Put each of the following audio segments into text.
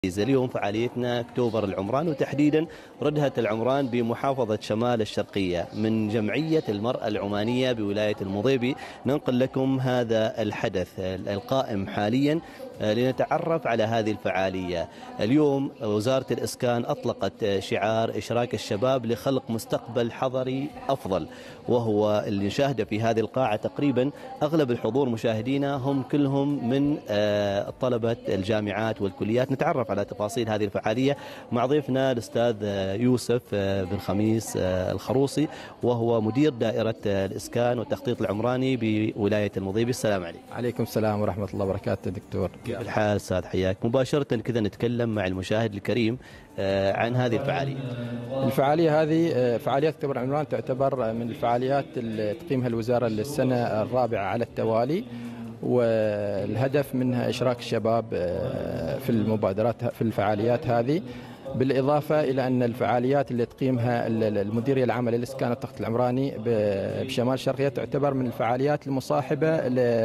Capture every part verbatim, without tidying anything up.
اليوم فعاليتنا اكتوبر العمران، وتحديدا ردهة العمران بمحافظة شمال الشرقية من جمعية المرأة العمانية بولاية المضيبي. ننقل لكم هذا الحدث القائم حاليا لنتعرف على هذه الفعالية. اليوم وزارة الإسكان أطلقت شعار إشراك الشباب لخلق مستقبل حضري أفضل، وهو اللي نشاهده في هذه القاعة. تقريبا أغلب الحضور مشاهدينا هم كلهم من طلبة الجامعات والكليات. نتعرف على تفاصيل هذه الفعالية مع ضيفنا الأستاذ يوسف بن خميس الخروصي، وهو مدير دائرة الإسكان والتخطيط العمراني بولاية المضيبي. السلام عليكم. عليكم السلام ورحمة الله وبركاته دكتور. كيف الحال أستاذ؟ حياك. مباشرة كذا نتكلم مع المشاهد الكريم عن هذه الفعالية. الفعالية هذه فعاليات اكتوبر العمران تعتبر من الفعاليات اللي تقيمها الوزارة للسنة الرابعة على التوالي، والهدف منها إشراك الشباب في المبادرات في الفعاليات هذه، بالإضافة إلى أن الفعاليات اللي تقيمها المديرية العامة للإسكان والتخطيط العمراني بشمال الشرقية تعتبر من الفعاليات المصاحبة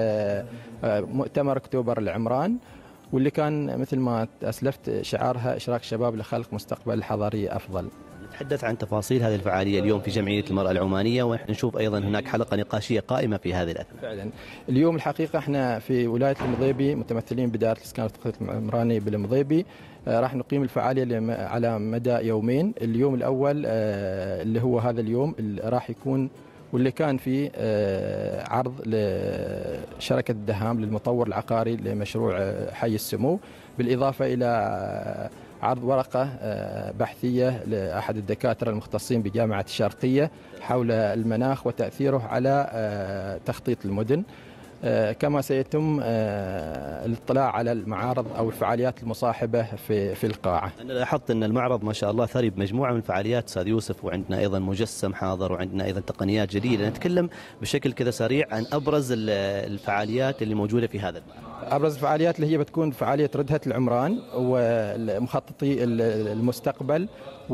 لمؤتمر أكتوبر العمران، واللي كان مثل ما أسلفت شعارها إشراك الشباب لخلق مستقبل حضري أفضل. نتحدث عن تفاصيل هذه الفعالية اليوم في جمعية المرأة العمانية، ونحن نشوف أيضا هناك حلقة نقاشية قائمة في هذه الأثناء. فعلا اليوم الحقيقة احنا في ولاية المضيبي متمثلين بدائرة الإسكان والتخطيط العمراني بالمضيبي، راح نقيم الفعالية على مدى يومين. اليوم الأول اللي هو هذا اليوم اللي راح يكون واللي كان فيه عرض لشركة الدهام للمطور العقاري لمشروع حي السمو، بالإضافة إلى عرض ورقة بحثية لأحد الدكاترة المختصين بجامعة الشرقية حول المناخ وتأثيره على تخطيط المدن، كما سيتم الاطلاع على المعارض أو الفعاليات المصاحبة في في القاعة. أنا لاحظت أن المعرض ما شاء الله ثري بمجموعة من الفعاليات أستاذ يوسف، وعندنا أيضا مجسم حاضر، وعندنا أيضا تقنيات جديدة. نتكلم بشكل كذا سريع عن أبرز الفعاليات اللي موجودة في هذا المعرض. أبرز الفعاليات اللي هي بتكون فعالية ردهة العمران ومخططي المستقبل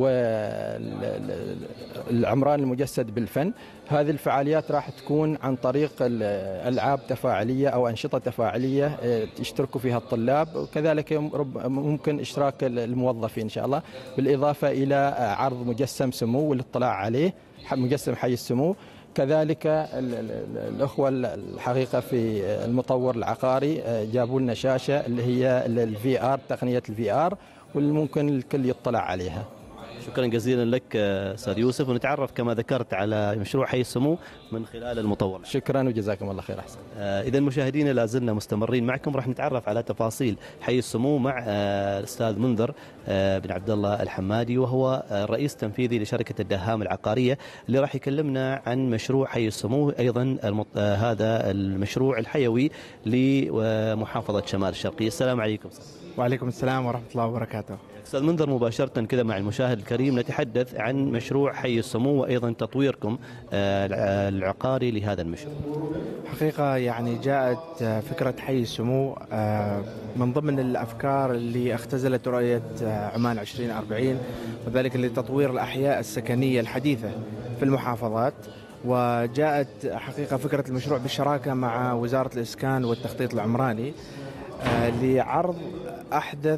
والعمران المجسد بالفن. هذه الفعاليات راح تكون عن طريق ألعاب تفاعلية أو أنشطة تفاعلية يشتركوا فيها الطلاب، وكذلك ممكن إشراك الموظفين إن شاء الله، بالإضافة إلى عرض مجسم سمو والاطلاع عليه، مجسم حي السمو. كذلك الأخوة الحقيقة في المطور العقاري جابوا لنا شاشة اللي هي الفي آر، تقنية الفي آر، واللي ممكن الكل يطلع عليها. شكرا جزيلا لك أستاذ يوسف، ونتعرف كما ذكرت على مشروع حي السمو من خلال المطور. شكرا وجزاكم الله خير. أحسن. آه إذا مشاهدينا لازلنا مستمرين معكم، راح نتعرف على تفاصيل حي السمو مع آه الأستاذ منذر آه بن عبد الله الحمادي، وهو آه الرئيس التنفيذي لشركة الدهام العقارية، اللي راح يكلمنا عن مشروع حي السمو، أيضا آه هذا المشروع الحيوي لمحافظة شمال الشرقية. السلام عليكم. وعليكم السلام ورحمة الله وبركاته. أستاذ منذر، مباشرة كذا مع المشاهد الكريم نتحدث عن مشروع حي السمو وأيضا تطويركم العقاري لهذا المشروع. حقيقة يعني جاءت فكرة حي السمو من ضمن الأفكار اللي اختزلت رؤية عمان عشرين أربعين، وذلك لتطوير الأحياء السكنية الحديثة في المحافظات. وجاءت حقيقة فكرة المشروع بالشراكة مع وزارة الإسكان والتخطيط العمراني لعرض أحدث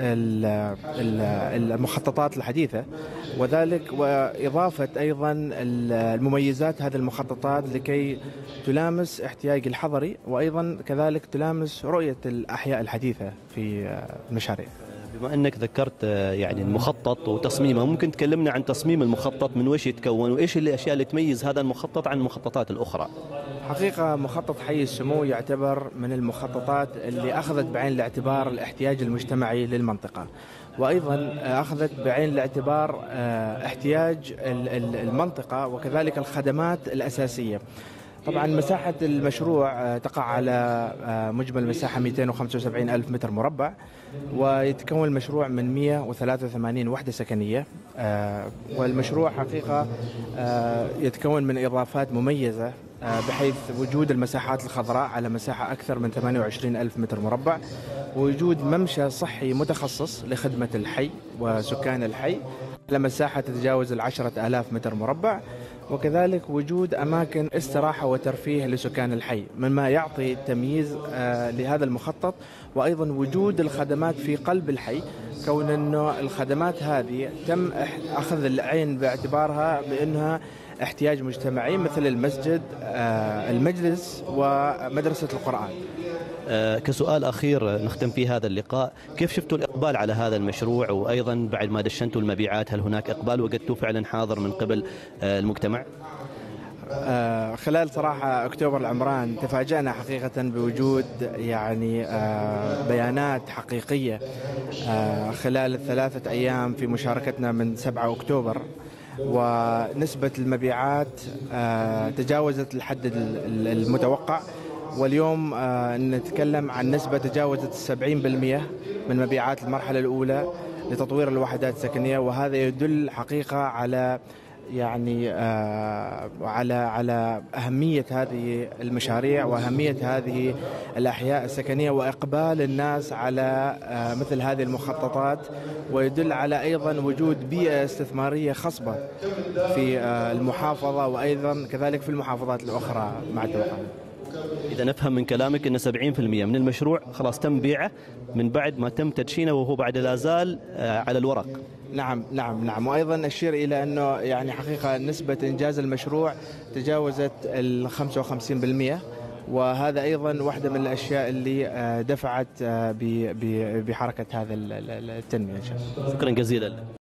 المخططات الحديثة، وذلك وإضافة أيضا المميزات هذه المخططات لكي تلامس احتياج الحضري، وأيضا كذلك تلامس رؤية الأحياء الحديثة في المشاريع. بما أنك ذكرت يعني المخطط وتصميمه، ممكن تكلمنا عن تصميم المخطط، من وش يتكون وإيش الأشياء اللي تميز هذا المخطط عن المخططات الأخرى؟ حقيقة مخطط حي السمو يعتبر من المخططات اللي أخذت بعين الاعتبار الاحتياج المجتمعي للمنطقة، وأيضا أخذت بعين الاعتبار احتياج المنطقة وكذلك الخدمات الأساسية. طبعا مساحة المشروع تقع على مجمل مساحة مئتين وخمسة وسبعين ألف متر مربع، ويتكون المشروع من مئة وثلاثة وثمانين وحدة سكنية، والمشروع حقيقة يتكون من إضافات مميزة بحيث وجود المساحات الخضراء على مساحة أكثر من ثمانية وعشرين ألف متر مربع، ووجود ممشى صحي متخصص لخدمة الحي وسكان الحي على مساحة تتجاوز العشرة آلاف متر مربع، وكذلك وجود أماكن استراحة وترفيه لسكان الحي، مما يعطي تمييز لهذا المخطط. وأيضا وجود الخدمات في قلب الحي، كون أنه الخدمات هذه تم أخذ العين باعتبارها بأنها احتياج مجتمعي، مثل المسجد، المجلس، ومدرسة القرآن. كسؤال أخير نختم فيه هذا اللقاء، كيف شفتوا الإقبال على هذا المشروع؟ وأيضا بعد ما دشنتوا المبيعات هل هناك إقبال وجدتوا فعلا حاضر من قبل المجتمع؟ خلال صراحة أكتوبر العمران تفاجأنا حقيقة بوجود يعني بيانات حقيقية خلال الثلاثة أيام في مشاركتنا من سبعة أكتوبر، ونسبة المبيعات تجاوزت الحد المتوقع. واليوم نتكلم عن نسبة تجاوزت السبعين بالمئة من مبيعات المرحلة الأولى لتطوير الوحدات السكنية، وهذا يدل حقيقة على يعني آه على على أهمية هذه المشاريع وأهمية هذه الأحياء السكنية وإقبال الناس على آه مثل هذه المخططات، ويدل على أيضا وجود بيئة استثمارية خصبة في آه المحافظة وأيضا كذلك في المحافظات الأخرى مع التوقع. إذا نفهم من كلامك أن سبعين بالمئة من المشروع خلاص تم بيعه من بعد ما تم تدشينه، وهو بعد لا زال على الورق. نعم نعم نعم وأيضا أشير إلى أنه يعني حقيقة نسبة إنجاز المشروع تجاوزت ال خمسة وخمسين بالمئة، وهذا أيضا واحدة من الأشياء اللي دفعت بحركة هذا التنمية إن شاء الله. شكرا جزيلا.